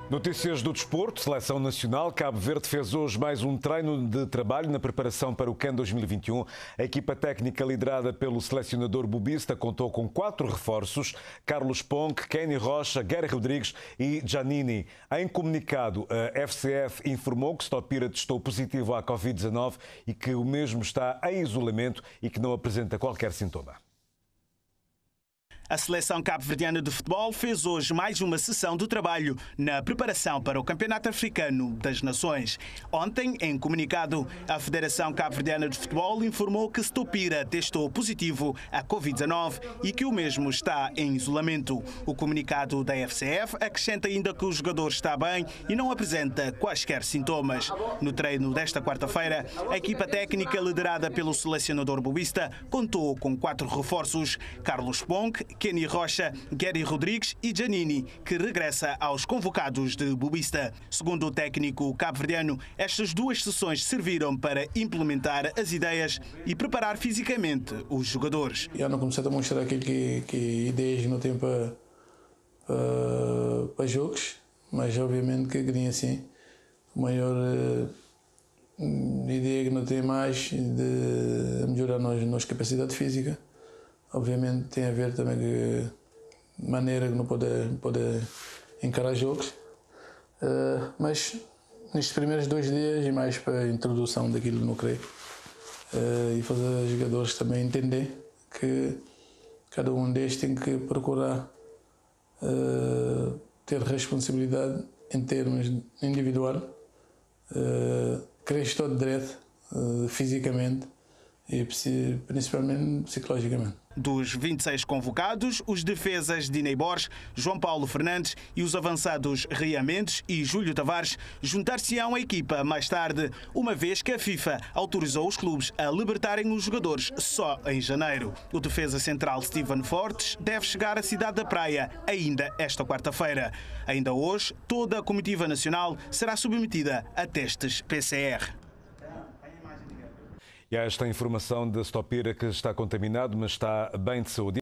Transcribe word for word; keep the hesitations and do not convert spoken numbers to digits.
Notícias do desporto, Seleção Nacional. Cabo Verde fez hoje mais um treino de trabalho na preparação para o CAN dois mil e vinte e um. A equipa técnica liderada pelo selecionador bobista contou com quatro reforços: Carlos Ponk, Kenny Rocha, Gary Rodrigues e Giannini. Em comunicado, a F C F informou que Stopira testou positivo à Covid dezanove e que o mesmo está em isolamento e que não apresenta qualquer sintoma. A seleção cabo-verdiana de futebol fez hoje mais uma sessão de trabalho na preparação para o Campeonato Africano das Nações. Ontem, em comunicado, a Federação Cabo-Verdiana de Futebol informou que Stopira testou positivo à Covid dezanove e que o mesmo está em isolamento. O comunicado da F C F acrescenta ainda que o jogador está bem e não apresenta quaisquer sintomas. No treino desta quarta-feira, a equipa técnica liderada pelo selecionador bobista contou com quatro reforços: Carlos Ponk, Kenny Rocha, Gary Rodrigues e Giannini, que regressa aos convocados de bobista. Segundo o técnico cabo-verdiano, estas duas sessões serviram para implementar as ideias e preparar fisicamente os jogadores. Eu não comecei a mostrar aquilo que, que ideias não tem para, para, para jogos, mas obviamente que queria assim, a maior uh, ideia que não tem mais de melhorar a nossa capacidade física. Obviamente tem a ver também com a maneira que não pode, pode encarar jogos, uh, mas nestes primeiros dois dias e mais para a introdução daquilo que não creio uh, e fazer os jogadores também entender que cada um deles tem que procurar uh, ter responsabilidade em termos individual, uh, crescer todo direito uh, fisicamente e principalmente psicologicamente. Dos vinte e seis convocados, os defesas Dinei Borges, João Paulo Fernandes e os avançados Ria Mendes e Júlio Tavares juntar-se-ão à equipa mais tarde, uma vez que a FIFA autorizou os clubes a libertarem os jogadores só em janeiro. O defesa central Steven Fortes deve chegar à cidade da Praia ainda esta quarta-feira. Ainda hoje, toda a comitiva nacional será submetida a testes P C R. E há esta informação da Stopira que está contaminado, mas está bem de saúde.